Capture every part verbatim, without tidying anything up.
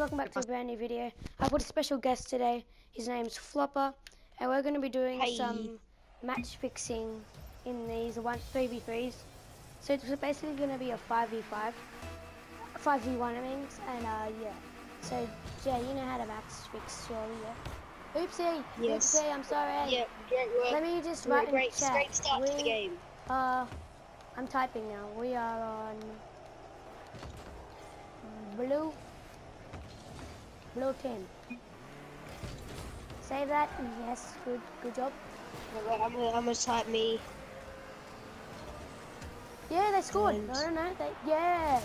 welcome back to a brand new video. I've got a special guest today. His name's Flopper, and we're going to be doing Hey. some match fixing in these one three v threes. So it's basically going to be a five v five, five v one I mean, and uh, yeah. So Jay, you know how to match fix surely, yeah? Oopsie, Yes. oopsie, I'm sorry. Yeah, great work. Let me just Great, write in great, chat. great start we, to the game. Uh, I'm typing now. We are on blue. Blue team. Save that. Yes, good, good job. I'm gonna, I'm gonna type me. Yeah, they scored. And- No, no, no. They, yeah.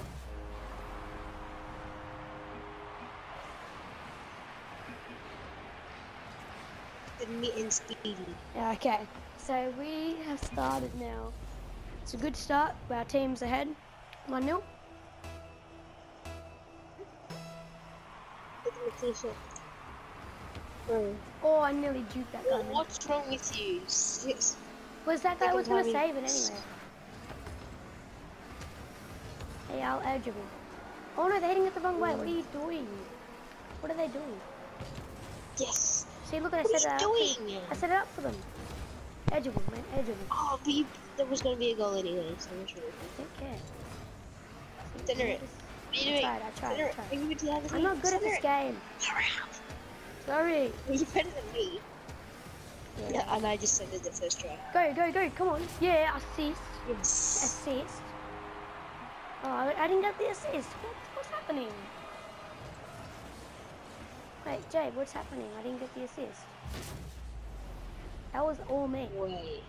Me and Speedy. Yeah, okay. So we have started now. It's a good start. Our team's ahead. one nil. Look at my t-shirt. Bro. Oh, I nearly juked that guy. What, what's wrong with you? Six. Was that guy Second was going to time save it he- anyway? Hey, Al eligible. Oh no, they're hitting it the wrong way. What are you doing? What are they doing? Yes. See, look, I What set are it you up. doing? I set it up for them. Eligible, man. Eligible. Oh, but you, there was gonna be a goal anyway, so I'm sure. Don't care. See, Center you it. just- What are you I doing? tried, I tried, Center I it. tried. Bring me to the other I'm team. not good at Center this it. game. Hurry up. Sorry. You're better than me. Yeah. Yeah, and I just sent it the first try. Go, go, go. Come on. Yeah, assist. Yes. Assist. Oh, I I didn't get the assist. What, what's happening? Wait, Jay, what's happening? I didn't get the assist. That was all me. Way.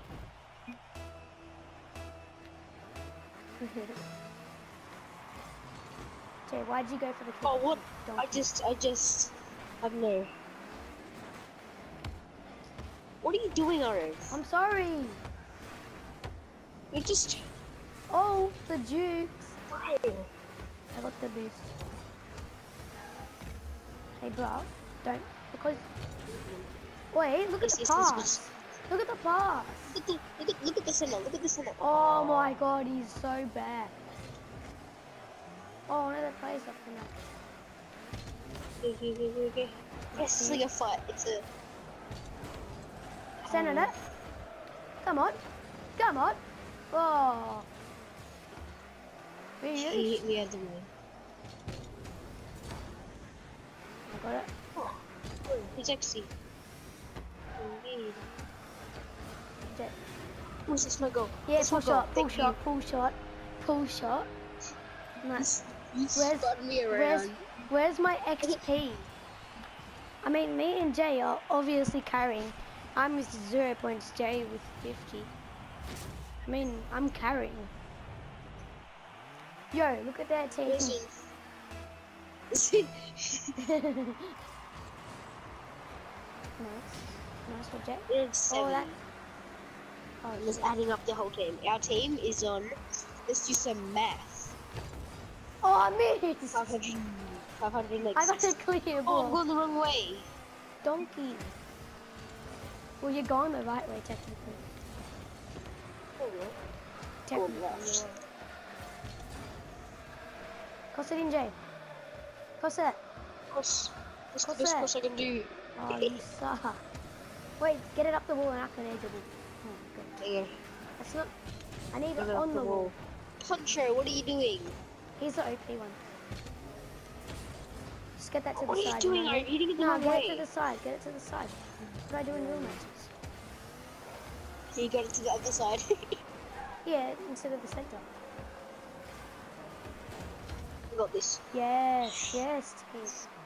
Jay, why'd you go for the kick? Oh, what? I Donkey? just, I just, I don't know. What are you doing, Arif? I'm sorry. You're just. Oh, the Dukes. Why? I got the boost. Hey, bro, don't because. Wait, look at Yes, the yes, yes, pass. yes. Look at the pass. Look at, the, look at, look at the center. Look at the center. Oh my God, he's so bad. Oh, no, that plays up for now. Okay, okay, okay, okay. Yes, it's like a fight. It's a. Send it. Come on. Come on. Oh. Where He are you? hit me out the way. I got it. Oh, oh, he's actually. Indeed. Jet. What's this? My goal. Yeah, That's pull my goal. shot, pull Thank shot, pull shot, pull shot. Nice. You, you Where's- spun me around. Where's, where's my X P? I mean, me and Jay are obviously carrying. I'm with zero points, Jay with fifty. I mean, I'm carrying. Yo, look at that team. Listen. Nice. Nice for Jay. We're at Oh, seven. that. Oh, I'm just shit. adding up the whole team. Our team is on. Let's do some math. Oh, I missed. five hundred. five hundred like I got a sixty. clear Oh, I'm ball. going the wrong way. Donkey. Well, you're going the right way, technically. Oh, yeah. Technically, Oh, you gosh. are. Cross it in, Jay. Cross it. Course, this What's this that? course I can do. Oh, you suck. Wait, get it up the wall and I can edge it. Oh, good. There you That's not. I need go. it on the wall. Puncher, what are you doing? He's the O P one. Just get that to What the are you side. doing? know Are what I you mean? hitting it the No, wrong get way? it to the side. Get it to the side. What I do in real matches. You got it to the other side. Yeah, instead of the center. I got this. Yes, yes, team.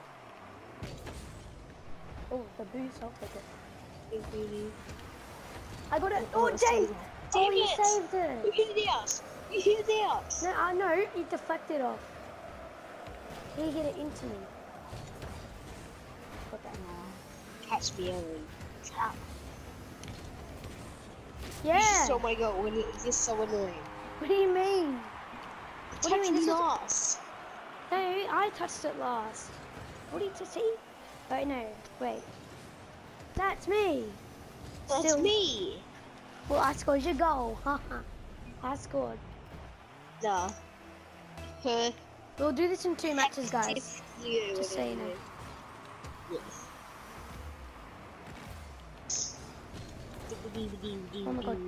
Oh, the boost. I'll take it. I got it. Oh, Jay! Damn Oh, he it! saved You it. hit it out. You hit it out. No, I know. He deflected off. He hit it into me. Got that. Catch me, Ellen. Trap. Yeah. This is oh my god, when it, this is so annoying. What do you mean? What do you Touch mean? me This was- last. No, I touched it last. What did you see? Oh no, wait. That's me. That's Still- me. Well, I scored your goal. Haha. I scored. Nah. Huh. We'll do this in two matches, guys. Yeah, Just so you know. Yes. Oh my god.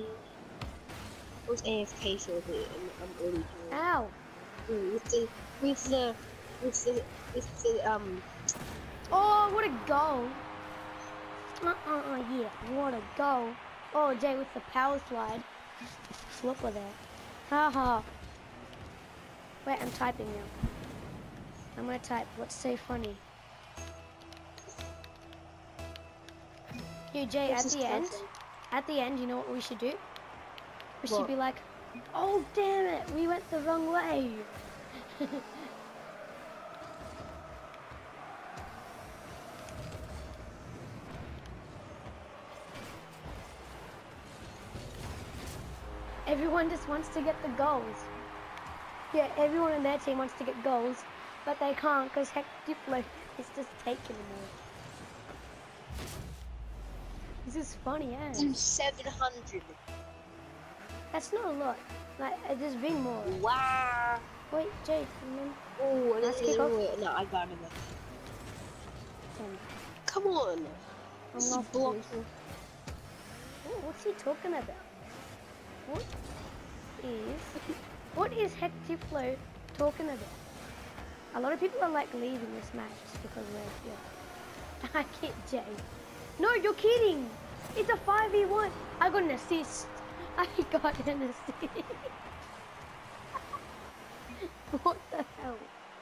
I was A F K for a bit and I'm already here. Ow! With the, with the, with the, with the, um... Oh, what a goal! Uh-uh-uh, yeah, what a goal. Oh, Jay with the power slide. Look at that. Haha. Wait, I'm typing now. I'm gonna type what's so funny. Here, Jay, at the end, at the end, you know what we should do? We should be like, oh, damn it, we went the wrong way. Everyone just wants to get the goals. Yeah, everyone in their team wants to get goals, but they can't because Heck Diplo is just taking them all. This is funny, eh? seven hundred. That's not a lot. Like, uh, there's been more. Wow. Wait, Jay, remember? Oh, Let's kick off. No, I got him. Ten. Come on. I'm off blocking. Oh, what's he talking about? What is what is Heck Diplo talking about? A lot of people are like leaving this match just because we're yeah. I kick Jay. No, you're kidding. It's a five v one. I got an assist. I got an assist. What the hell?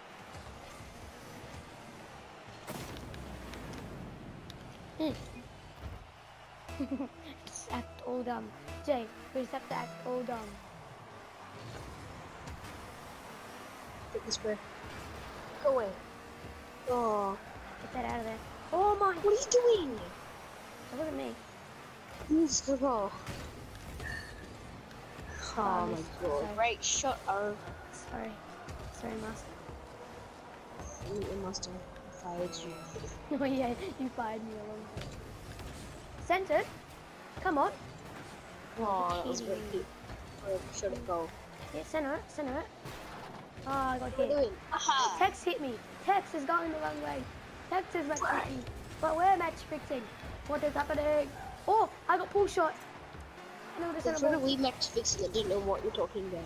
Just act all dumb. Jay, we just have to act all dumb. Take this way. Go away. Oh. Get that out of there. Oh my. What are you doing? That wasn't me. Let's go. Oh, Oh, my missed. god. Sorry. Right, shut up. Sorry. Sorry, master. You must have fired you. Oh yeah, you fired me a long time. Centered? Come on. Oh, that was very cute. Should it go? Yeah, center it, center it. Oh, I got What are you hit. doing? Aha! Tex hit me. Tex is going the wrong way. Tex is match fixing. But we're match fixing. What is happening? Oh, I got pull shot. I know this In front of we match fixing, I didn't know what you're talking about.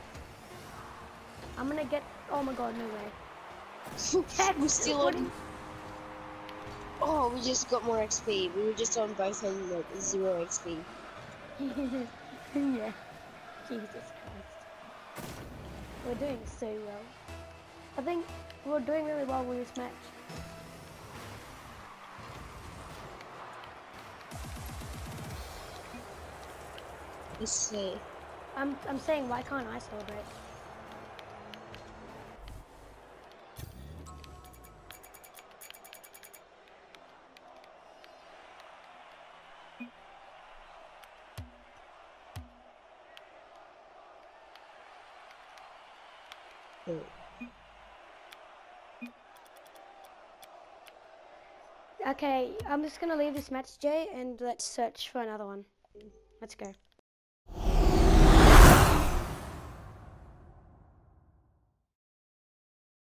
I'm gonna get. Oh my god, no way. Tex, We're still what on. Oh, we just got more X P. We were just on both on like zero X P. Yeah. Jesus Christ. We're doing so well. I think we're doing really well with this match. Let's see. I'm I'm saying, why can't I celebrate? Okay, I'm just gonna leave this match, Jay, and let's search for another one. Let's go.